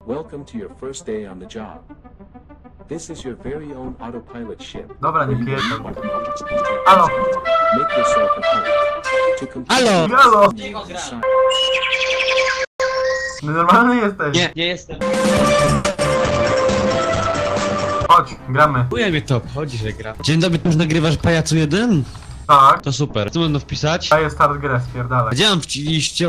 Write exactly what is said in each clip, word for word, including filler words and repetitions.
Welcome to your first day on the job. This is your very own autopilot ship. Dobra, nie pierdol. Halo! Make yourself at home. To complete Halo! Halo! the sign. No normalny jesteś. Nie, nie jestem. Chodź, gramy. Chuja mnie to obchodzi, że gra. Dzień dobry, ty już nagrywasz Pajacu jeden? Tak. To super. Co będę wpisać? Daję start grę, spierdalaj. Gdzie mam wciście?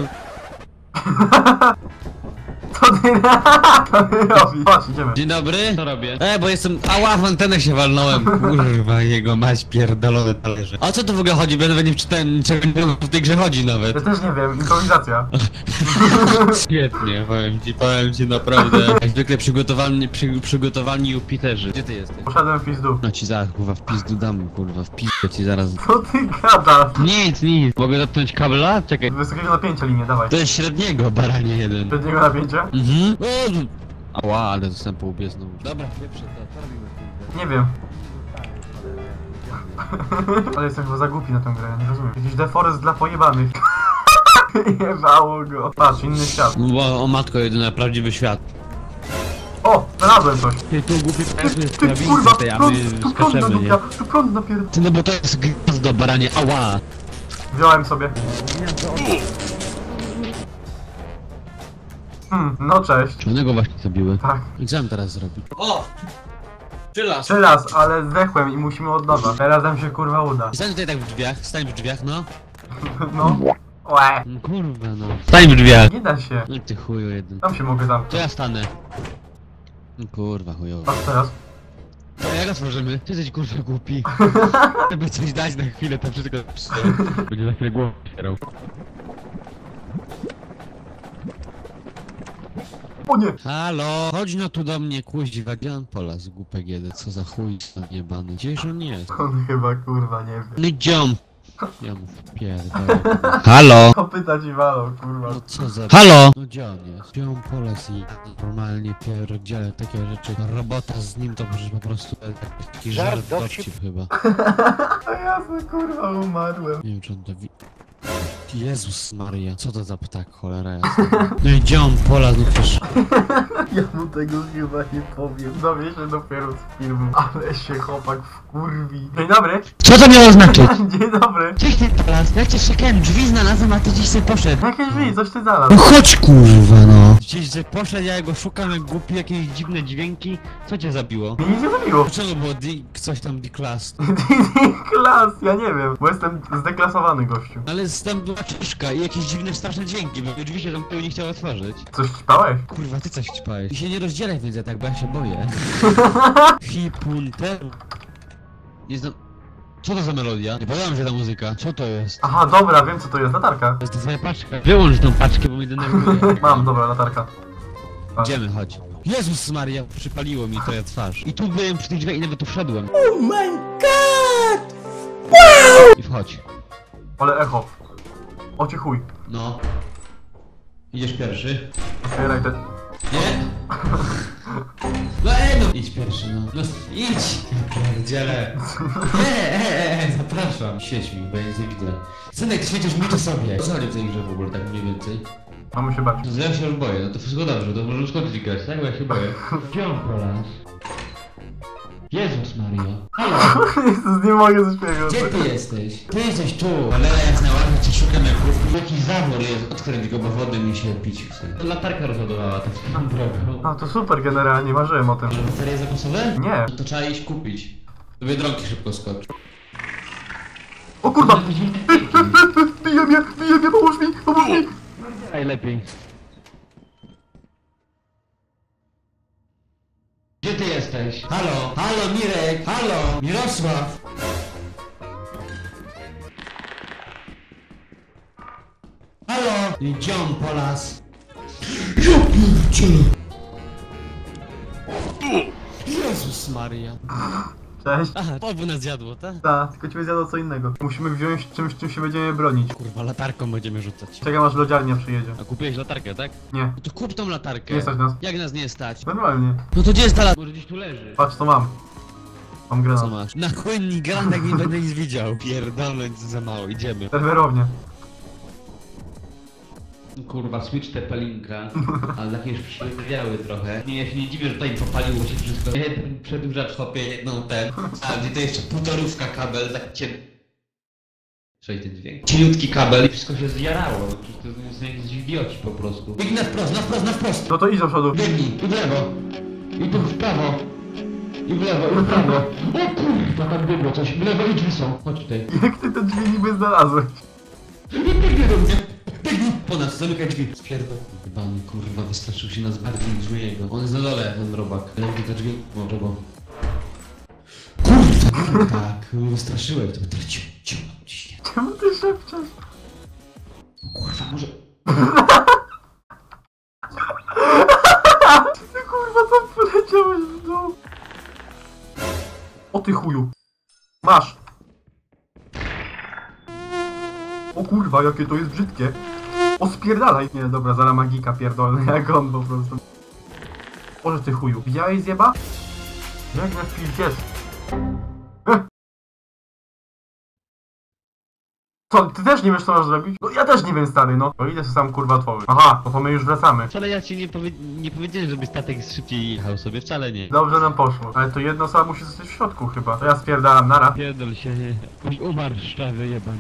Co ty Co ty robisz? Chodź, idziemy. Dzień dobry. Co robię? E, bo jestem... Ała, w antenę się walnąłem. Kurwa, jego mać pierdolone talerze. A o co tu w ogóle chodzi? Będę nie czytałem niczego, nie wiem, w tej grze chodzi nawet. Ja też nie wiem, improwizacja. Świetnie, powiem ci, powiem ci naprawdę. Jak zwykle przygotowani, przy, przygotowani Jupiterzy. Gdzie ty jesteś? Poszedłem w pizdu. No ci zaraz, kurwa, w pizdu dam, kurwa, w pizdu ci zaraz... Co ty gadasz? Nic, nic. Mogę dotknąć kabla? Czekaj. Wysokiego napięcia linię, dawaj. To jest średniego, baranie jeden. Średniego napięcia? Mhm. O, ała, ale zostałem po łbie znowu. Dobra, pierwsze to, co robimy? Nie wiem. Ale jestem chyba za głupi na tę grę, ja nie rozumiem. Jakiś deforest dla pojebanych. Jebało go. Patrz, inny świat. Bo, o matko, jedyny prawdziwy świat. O, znalazłem coś. Ty tu głupi Ty, jest ty kurwa, tej, a prąd, my tu prąd skaczemy, nie? napierda, tu prąd napierda. Ty, no bo to jest gniazdo, baranie, ała! Wziąłem sobie. Hmm, no cześć. Czy one go właśnie zabiły? Tak. I co mam teraz zrobić? O! Przylas! Trzy raz, ale zdechłem i musimy od nowa. Teraz nam się kurwa uda. Stań tutaj tak w drzwiach, stań w drzwiach, no. No. Łe. No kurwa, no. Stań w drzwiach! Nie da się. No ty chuju jeden. Tam się mogę To zamknąć. ja stanę. No kurwa, chujowo. Patrz teraz. To jak otworzymy? Ty jesteś kurwa głupi. Żeby coś dać na chwilę, to wszystko będzie za chwilę głowę otwierał. O nie! Halo, chodź no tu do mnie, kuźwa, gdzie on polazł, głupek jeden, co za chuj jebany, gdzież on jest? On chyba kurwa nie wie. No dziom! Ja mu wpierdolę. Halo! Kopyta ci walą, kurwa. No co za... Halo! No gdzie on jest? Gdzie on polazł i normalnie pierdzielę takie rzeczy. Robota z nim to może po prostu taki żart dowcip chyba. A ja sobie kurwa umarłem. Nie wiem czy on to wi... Jezus Maria, co to za ptak, cholera jasna. No i gdzie on polazł, no przecież... Ja mu tego chyba nie powiem. Dowie się dopiero z filmu. Ale się chłopak wkurwi. Dzień dobry. Co to miało znaczyć? Dzień dobry. Cześć ty polazł, jak cię szukałem, drzwi znalazłem, a ty gdzieś sobie poszedł. Jakie drzwi? Coś ty No znalazł. chodź kurwa no! Gdzieś że poszedł, ja go szukam jak głupi, jakieś dziwne dźwięki. Co cię zabiło? Mnie nic nie zabiło. Dlaczego było D... coś tam D-class? Klas, ja nie wiem. Bo jestem zdeklasowany gościu. Ale tam była czaszka i jakieś dziwne straszne dźwięki, bo drzwi się zamknęły i nie chciał otworzyć. Coś ćpałeś? Kurwa, ty coś ćpałeś. I się nie rozdzielaj więc ja tak, bo ja się boję. Hipunter... Nie znam... Co to za melodia? Nie podoba mi się ta muzyka. Co to jest? Aha, dobra, wiem co to jest. Latarka. To jest ta twoja paczka. Wyłącz tą paczkę, bo mnie denerwuje. Mam, dobra, latarka. Patrz. Idziemy, chodź. Jezus Maria, przypaliło mi to ja twarz. I tu byłem przy tych drzwiach i nawet tu wszedłem. Oh my god! Wow! I wchodź. Ale echo. O ci chuj. No. Idziesz pierwszy? Otwieraj te... Nie? No ej no! Idź pierwszy, no. No idź! Pierdziele. Nie, e, e, zapraszam. Świeć mi, bo ja nic nie widzę. Synek, ty świecisz mi to sobie. Co chodzi w tej grze w ogóle, tak mniej więcej? Mamy się bać. No ja się już boję, no to wszystko dobrze, to możemy skończyć grać, tak? Bo ja się boję. Gdzie on polas? Jezus Maria. Halo! Jezus, nie mogę ze śmiechu. Gdzie ty jesteś? Ty jesteś tu! Cholera jasna, ładnie cię szukam jak główki. Jakiś zawór jest, odkręć go, bo wody mi się pić chce. To latarka rozładowała tak swoją drogą. A, to super generalnie, marzyłem o tym. Że baterie zapasowe? Nie. To trzeba iść kupić. Do Biedronki szybko skocz. O kurwa! Bije mnie, bije mnie, pomóż mi, pomóż mi! Najlepiej. Gdzie ty jesteś? Halo? Halo Mirek? Halo? Mirosław? Halo? Gdzie on polas? Ja pierdzielę! Jezus Maria. Cześć. Aha, obu nas zjadło, tak? Ta, tylko ciebie zjadło co innego. Musimy wziąć czymś, czym się będziemy bronić. Kurwa, latarką będziemy rzucać. Czekam aż lodziarnia przyjedzie. A kupiłeś latarkę, tak? Nie, No to kup tą latarkę. nie stać nas. Jak nas nie stać? Normalnie. No to gdzie jest ta latarka? Może gdzieś tu leży. Patrz co mam. Mam Co granat. masz? Na chłynni granat nie będę nic widział. Pierdolę, za mało, idziemy. Serwerownie. Kurwa, switch te pelinka, ale takie już przewiały trochę. Nie, ja się nie dziwię, że tutaj popaliło się wszystko. Jeden przedłużacz chłopie, jedną ten, a gdzie to jeszcze półtorówka kabel, tak cię... Słyszałeś ten dźwięk? Cieniutki kabel i wszystko się zjarało. Przecież to jest jakiś idioci po prostu. Biegnij na wprost, na wprost, na wprost! No to idź do przodu. Biegnij, i w lewo, i tu w prawo, i w lewo, i w prawo. O kurwa, tam biegło coś, w lewo i drzwi są. Chodź tutaj. Jak ty te drzwi niby znalazłeś? Biegnie do mnie! Biegnij! Po nas, zamykaj drzwi. Spierdol. Pan kurwa wystraszył się nas bardziej niż my jego. On jest na dole, ten robak. Lepiej te drzwi może, bo... Kurwa! Tak, wystraszyłem. To teraz ciu, ciu, ciśnie. Czemu ty szepczesz? Kurwa, może... Ty kurwa tam poleciałeś w dół. O ty chuju. Masz. O kurwa, jakie to jest brzydkie. O spierdalaj. Nie, dobra, zaraz magika pierdolny, jak on po prostu. Boże ty chuju. Widziałeś zjeba? Jak na chwilę jest. Co, ty też nie wiesz co masz zrobić? No ja też nie wiem stary, no. To idę sobie sam kurwa tworzyć. Aha, no to my już wracamy. Wcale ja ci nie, powie nie powiedziałem, żeby statek szybciej jechał sobie, wcale nie. Dobrze nam poszło. Ale to jedna osoba musi zostać w środku chyba. To ja spierdalam, nara. Pierdol się, nie. Mój umarł szczawy jebany.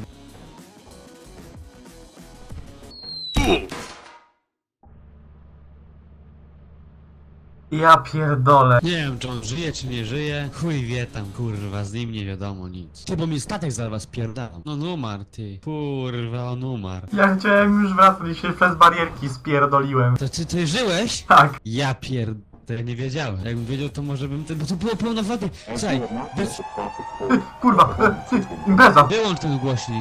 Ja pierdolę. Nie wiem, czy on żyje, czy nie żyje. Chuj wie tam, kurwa, z nim nie wiadomo nic. Ty, bo mi statek zaraz pierdalam. No, on umarł, ty. Kurwa, on umarł. Ja chciałem już wracać i się przez barierki spierdoliłem. To ty, ty żyłeś? Tak. Ja pierd... Ja nie wiedziałem. Jakbym wiedział, to może bym... Bo to było pełno wody. Słuchaj, bez... Ty, kurwa, e, ty, impreza. wyłącz ten głośnik.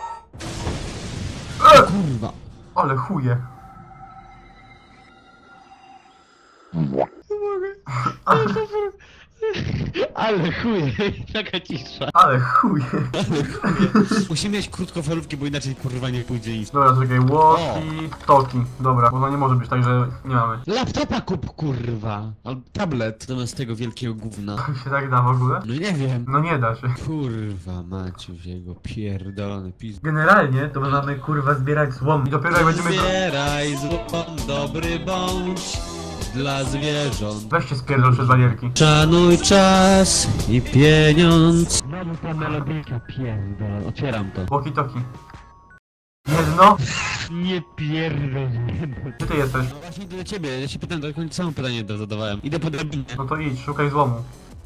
E, Kurwa. ale chuje. Ale chuje, taka cisza. Ale chuje. Musimy mieć krótkofalówki, bo inaczej kurwa nie pójdzie nic. Dobra, czekaj, walkie talkie. Dobra, bo to nie może być tak, że nie mamy. Laptopa kup, kurwa. Albo tablet zamiast tego wielkiego gówna. To się tak da w ogóle? No nie wiem. No nie da się. Kurwa Maciuś, jego pierdolony pizd... Generalnie to my mamy kurwa zbierać złom. I dopiero jak będziemy... Zbieraj złom, dobry bądź dla zwierząt. Weź się spierdol przez barierki. Szanuj czas i pieniądz. Znowu ta melodyjka pierdolona. Otwieram to. Walkie talkie. Jedno? Nie pierdol. Gdzie ty jesteś? No właśnie idę do ciebie, ja się pytam, to samo pytanie do- zadawałem. Idę po drabinie. No to idź, szukaj złomu.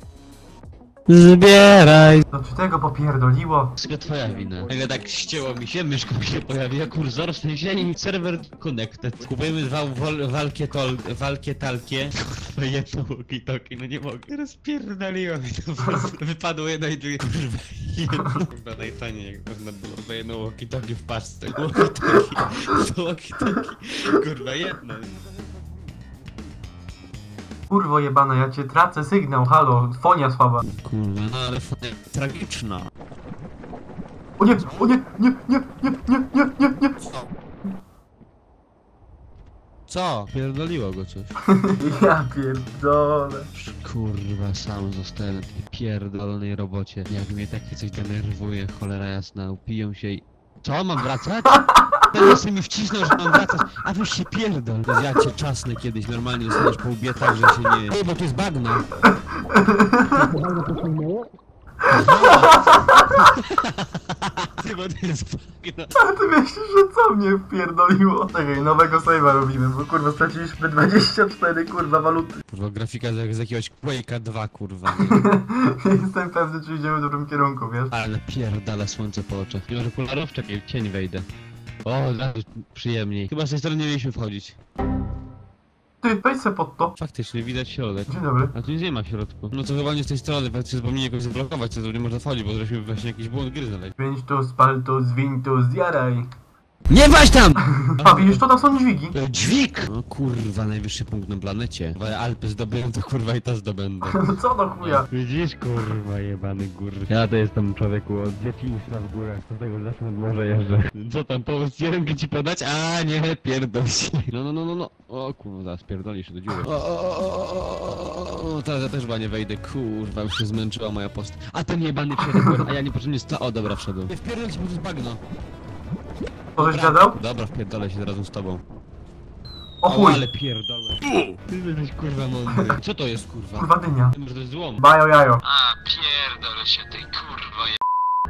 Zbieraj. No czy tego popierdoliło? Wszystko twoja wina. Nagle tak ścięło mi się, myszka mi się pojawiła, kursor w sensie i serwer connected. Kupujemy dwa wol- walkie tol, walkie talkie. Kurwa jedno walkie talkie, no nie mogę. Teraz pierdoliło mi to po prostu. Wypadło jedno i drugie. Kurwa jedno. Kurwa najtaniej jak można było. Kurwa jedno walkie talkie w paczce. Walkie talkie. To walkie talkie. Kurwa jedno. Kurwo jebana, ja cię tracę sygnał, halo, fonia słaba. Kurwa, no ale fajnie. Tragiczna. O nie, o nie, nie, nie, nie, nie, nie, nie, nie. Co? Pierdoliło go coś. Ja pierdolę. Kurwa, sam zostałem na tej pierdolonej robocie. Jak mnie takie coś denerwuje, cholera jasna, upiją się i... Co, mam wracać? Ten sobie mi wcisnął, że mam wracać, a weź się pierdol. To ja cię czasnę kiedyś, normalnie dostaniesz po łbie tak, że się nie... Ej, bo tu jest bagno. Ty, bo to jest bagno. Ale ty myślisz, że co mnie wpierdoliło? Czekaj, nowego save'a robimy, bo kurwa straciliśmy dwadzieścia cztery kurwa waluty. Kurwa, grafika z, z jakiegoś Quake'a dwa, kurwa. Nie jestem pewny, czy idziemy w dobrym kierunku, wiesz? Ale pierdala słońce po oczach. Nie może polarów? Czekaj, w cień wejdę. O, od razu przyjemniej. Chyba z tej strony nie mieliśmy wchodzić. Ty, wejdź se pod to. Faktycznie, widać środek. Dzień dobry. A tu nic nie ma w środku. No to chyba nie z tej strony, faktycznie zapomnieli jakoś zablokować, to nie można wchodzić, bo żeśmy właśnie jakiś błąd gry znaleźli. Pięć tu, spal tu, zwiń tu, zjaraj. Nie waź tam! A widzisz, to tam są dźwigi. E, Dźwig! No kurwa, najwyższy punkt na planecie. Ale Alpy zdobyłem, to kurwa i to zdobędę. No co do chuja? Widzisz, kurwa, jebany gór. Ja to jestem człowieku od dzieciństwa w górach, z tego zawsze nad morze jeżdżę. Co tam, pomóc jedynki ci podać? A nie, pierdol się. No, no, no, no, no. O kurwa, spierdoli się do dziury. O, o, o, o, o, o, o, teraz ja też chyba nie wejdę, kurwa, już się zmęczyła moja postać. A ten jebany wszedł, a ja niepotrzebnie sta... O, dobra, wszedłem. Nie wpierdol się, bo to jest bagno. To żeś gadał? Dobra, wpierdolę się zarazem z tobą. O chuj! ale pierdolę. Ty jesteś kurwa mądry. Co to jest kurwa? Kurwa dynia. Może to jest złom. Bajo jajo. A, pierdolę się tej kurwa je...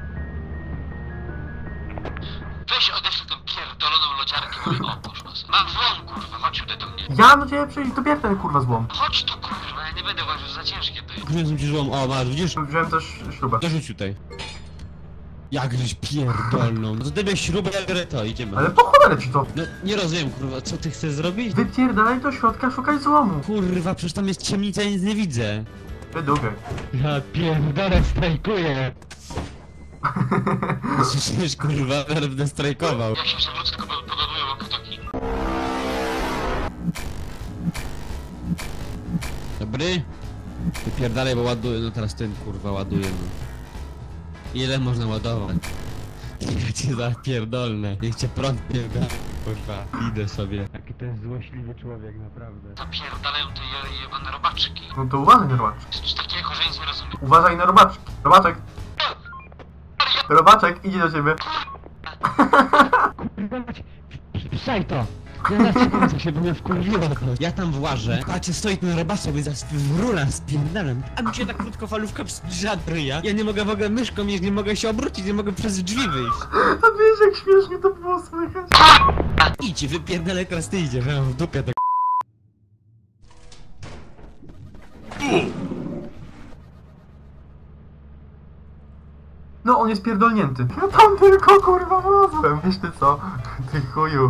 Weź odeślij tą pierdoloną lodziarkę, mówię, o poszła sobie. Mam złom kurwa, chodź tutaj do mnie. Ja do ciebie przyjść, to bierz ten kurwa złom. Chodź tu kurwa, ja nie będę uważał, że za ciężkie to jest. Przyniosłem ci złom, o masz, widzisz? Wziąłem też śrubę. Dorzuć tutaj. Jakżeś pierdolną. No to ty weź śrubę, ja biorę to, idziemy. Ale po cholerę ci to. No nie rozumiem kurwa, co ty chcesz zrobić? Wypierdalaj do środka, szukaj złomu. Kurwa, przecież tam jest ciemnica, ja nic nie widzę. Wydugaj. Ja pierdolę, strajkuję. Słyszysz kurwa, będę strajkował. Jak się przewrócę, tylko podaduję walkie-talkie. Dobry? Wypierdalaj, bo ładuję, no teraz ten kurwa ładuje, no. Ile można ładować? Ja cię zapierdolnę, niech cię prąd nie da. Kurwa, idę sobie. Jaki to jest złośliwy człowiek, naprawdę. Zapierdalają te je, jebane robaczki. No to uważaj na robaczki. Czy takiego, że nic nie rozumiem? Uważaj na robaczki. Robaczek. Robaczek, idzie do ciebie. Przaj to! Ja zaczekam się, bo mnie wkurwiło to. Ja tam włażę, patrzę, stoi ten robacz sobie za wrula z pierdolem. A mi się ta krótkofalówka zbliża do ryja. Ja nie mogę w ogóle myszką jeść, nie mogę się obrócić, nie mogę przez drzwi wyjść. A wiesz jak śmiesznie to było słychać? Idź, wypierdalaj, teraz ty idziesz, ja mam w dupie tak. No on jest pierdolnięty. Ja tam tylko kurwa wlazłem. Wiesz ty co? Ty chuju.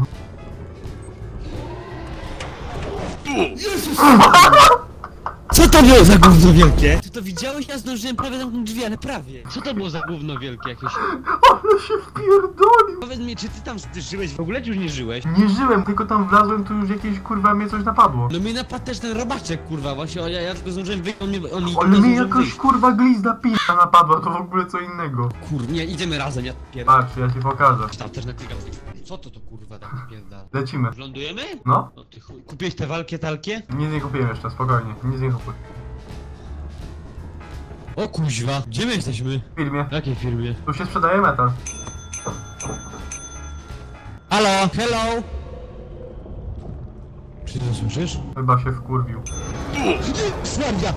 Co to było za gówno wielkie? Ty to widziałeś? Ja zdążyłem prawie zamknąć drzwi, ale prawie. Co to było za gówno wielkie jakieś? Ale się wpierdolił. Powiedz mi, czy ty tam ty żyłeś? W ogóle czy już nie żyłeś? Nie żyłem, tylko tam wlazłem, tu już jakieś kurwa mnie coś napadło. No mnie napadł też ten robaczek, kurwa, właśnie, ja, ja tylko zdążyłem wyjść, on mnie, on mi Ale nie mnie zdążył jakaś wyjść. kurwa glizda pizza napadła, to w ogóle co innego. Kur... nie, idziemy razem, ja pierdolę. Patrz, ja ci pokażę. Tam też naklikam. Co to to kurwa tak pierdala? Lecimy. Lądujemy? No? No ty chuj. Kupiłeś te walkie talkie? Nic nie kupiłem jeszcze, spokojnie. Nic nie kupuj. O kuźwa, gdzie my jesteśmy? W filmie. W jakiej firmie? Tu się sprzedaje metal. Halo, hello! Czy to słyszysz? Chyba się wkurwił. Słabia!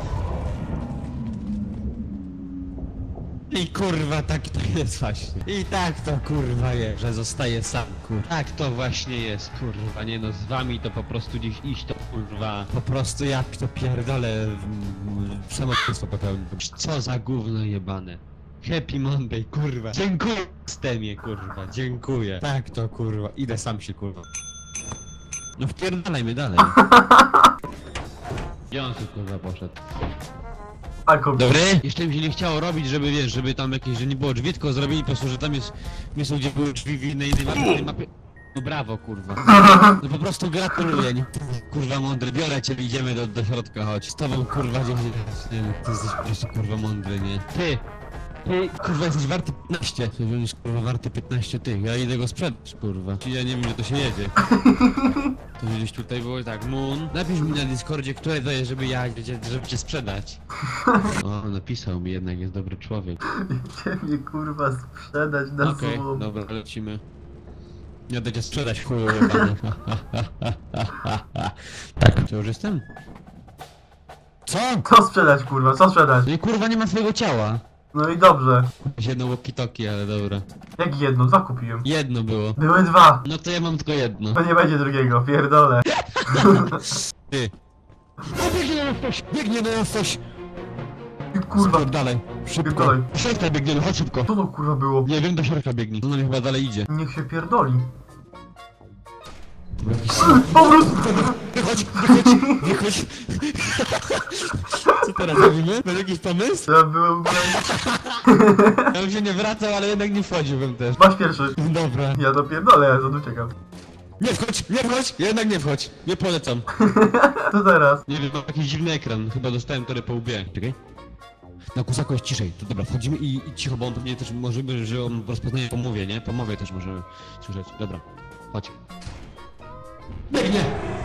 I kurwa, tak to jest właśnie. I tak to kurwa jest, że zostaje sam, kurwa. Tak to właśnie jest, kurwa. Nie no, z wami to po prostu gdzieś iść to kurwa. Po prostu ja to pierdolę w- samobójstwo popełnię. Co za gówno jebane. Happy Monday, kurwa. Dziękuję systemie, kurwa. Dziękuję. Tak to kurwa. Idę sam się, kurwa. No wpierdalajmy dalej. Gdzie on tu kurwa poszedł? Alkohol. Dobry? Jeszcze mi się nie chciało robić, żeby wiesz, żeby tam jakieś, że nie było drzwi, tylko zrobili po prostu, że tam jest miejsce, gdzie były drzwi w innej, innej mapie, innej mapie. No brawo, kurwa. No po prostu gratuluję, nie? Kurwa mądry, biorę cię, idziemy do, do środka, chodź. Z tobą kurwa gdzie nie, nie, ty jesteś po prostu kurwa mądry, nie? Ty! Ty, kurwa jesteś warty piętnaście. Ty będziesz kurwa warty piętnaście tych, ja idę go sprzedać, kurwa. Ja nie wiem, gdzie to się jedzie. To gdzieś tutaj było tak, Moon. Napisz mi na Discordzie, które to jest, żeby ja, żeby cię sprzedać. O, napisał mi jednak, jest dobry człowiek. Ciebie kurwa sprzedać na Okej, złom. dobra, lecimy. Ja będę cię sprzedać, chuju jebany. Tak, to już jestem? Co? Co sprzedać kurwa, co sprzedać? No i kurwa nie ma swojego ciała. No i dobrze. Jedno walkie-talkie, ale dobra. Jak jedno? Dwa kupiłem. Jedno było. Były dwa. No to ja mam tylko jedno. To nie będzie drugiego, pierdolę. Ty. O, biegnie na coś! Biegnie na coś! I kurwa, dalej, szybko. Pierdolaj. Do środka biegniemy, chodź szybko. co to kurwa było? Nie wiem, do środka biegnij. No chyba dalej idzie. Niech się pierdoli. Powrót! Wychodź, wychodź, wychodź. Co teraz robimy? Masz jakiś pomysł? To byłem... Ja bym się nie wracał, ale jednak nie wchodziłbym też. Masz pierwszy. Dobra. Ja to pierdolę, ja stąd uciekam. Nie wchodź, nie wchodź! Jednak nie wchodź. Nie polecam. Co teraz? Nie wiem, mam jakiś dziwny ekran. Chyba dostałem torę po łbie. Czekaj. Na kusaku jest ciszej. To dobra, wchodzimy i, i cicho, bo on pewnie też możemy, że on rozpoznaje po mowie, nie? Po mowie też możemy słyszeć. Dobra, chodź. Biegnie!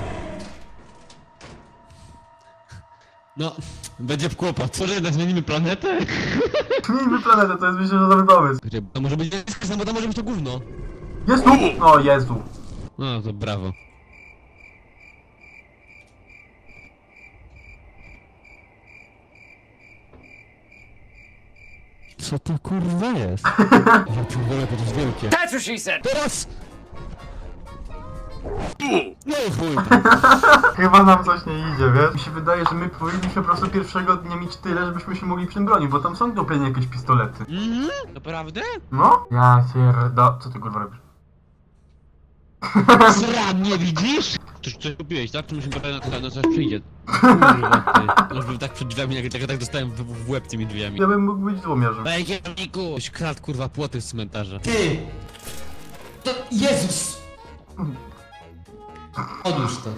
No, będzie w kłopot. Co, że jednak zmienimy planetę? Zmieńmy planetę, to jest myślę, że dobry pomysł. To może być, bo to może być to gówno. Jest tu! O Jezu. No to brawo. Co to kurwa jest? Ja pierdolę, to jest wielkie. That's what she said! Teraz! No i chuj. Chyba nam coś nie idzie, wiesz? Mi się wydaje, że my powinniśmy po prostu pierwszego dnia mieć tyle, żebyśmy się mogli czym bronić, bo tam są dopiero jakieś pistolety. Mhm, naprawdę? No? Ja pierda... Co ty kurwa robisz? Sram, nie widzisz? Coś, coś kupiłeś, tak? Czy musimy pogadać na, na coś przyjdzie? Kurwa ty. Już był tak przed drzwiami, jak tak, tak dostałem w, w łeb tymi drzwiami. Ja bym mógł być złomiarzem. Ej, kierowniku! Kradł kurwa płoty z cmentarza. Ty! To Jezus! Odłóż to.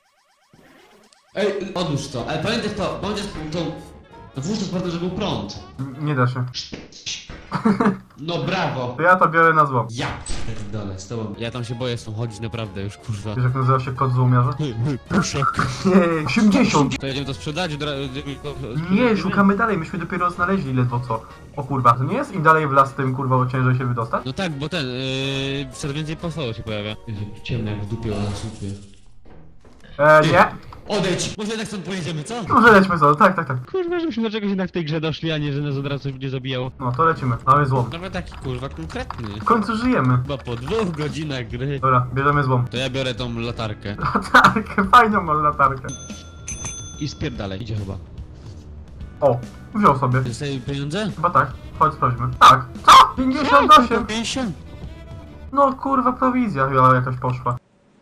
Ej, odłóż to, ale pamiętaj to, bądź tą... Włóż to z portu, że był prąd. Nie da się. No brawo! To ja to biorę na złom. Ja pierdolę, z tobą. Ja tam się boję z tą chodzić naprawdę już kurwa. Wiesz jak nazywa się kod złomiarza? Puszek. Nie, osiemdziesiąt! To jedziemy to sprzedać? Dra... Nie, szukamy dalej, myśmy dopiero znaleźli ledwo co. O kurwa, to nie jest im dalej w las, tym kurwa ciężej się wydostać? No tak, bo ten, yy, coraz więcej pasoło się pojawia. Jezu, ciemno jak w dupie na słupie. Eee, nie. Odejdź! Może jednak stąd pojedziemy, co? Może lećmy sobie, tak, tak, tak. Kurwa, żebyśmy do czegoś jednak w tej grze doszli, a nie, że nas od razu coś będzie zabijało. No to lecimy, mamy złom. Nawet taki kurwa konkretny. W końcu żyjemy. Chyba po dwóch godzinach gry. Dobra, bierzemy złom. To ja biorę tą latarkę. Latarkę, fajną mam latarkę. I spierdalaj, idzie chyba. O, wziął sobie. Dostaję pieniądze? Chyba tak, chodź sprawdźmy. Tak, co? pięćdziesiąt osiem! pięćdziesiąt. No kurwa, prowizja chyba jakaś poszła.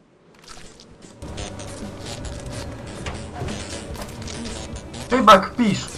Chyba kpisz!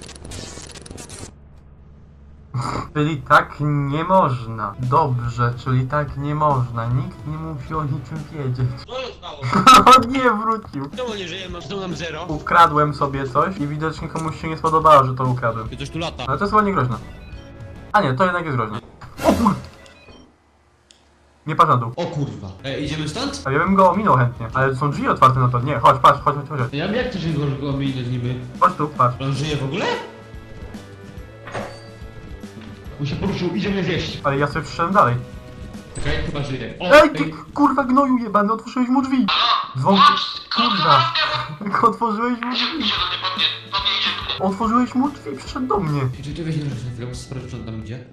Czyli tak nie można. Dobrze, czyli tak nie można. Nikt nie musi o niczym wiedzieć. Co jest mało? On nie wrócił. Czemu nie żyjemy? Znowu nam zero. Ukradłem sobie coś i widocznie komuś się nie spodobało, że to ukradłem. I coś tu lata. Ale to jest chyba nie groźne. A nie, to jednak jest groźne. O kur... Nie patrz na dół. O kurwa. Ej, idziemy stąd? A ja bym go ominął chętnie. Ale są drzwi otwarte na to. Nie, chodź, patrz, chodź, chodź, chodź. Ja wiem jak to się go ominąć niby. Chodź tu, patrz. On żyje w ogóle? Mu się poruszył, idziemy zjeść. Ale ja sobie przyszedłem dalej. Czekaj, chyba żyje. O, Ej, ty kurwa gnoju jebany, otworzyłeś mu drzwi! Dzwon... Kurwa! Otworzyłeś mu drzwi! Otworzyłeś mu drzwi, przyszedł do mnie! Czy ty weź nie rusz na chwilę, bo sprawdź, czy on tam idzie.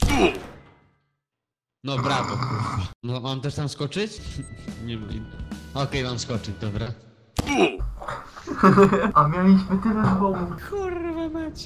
No brawo, kurwa. No mam też tam skoczyć? Nie wiem. Okej, mam skoczyć, dobra. A mieliśmy tyle złomów. Kurwa mać.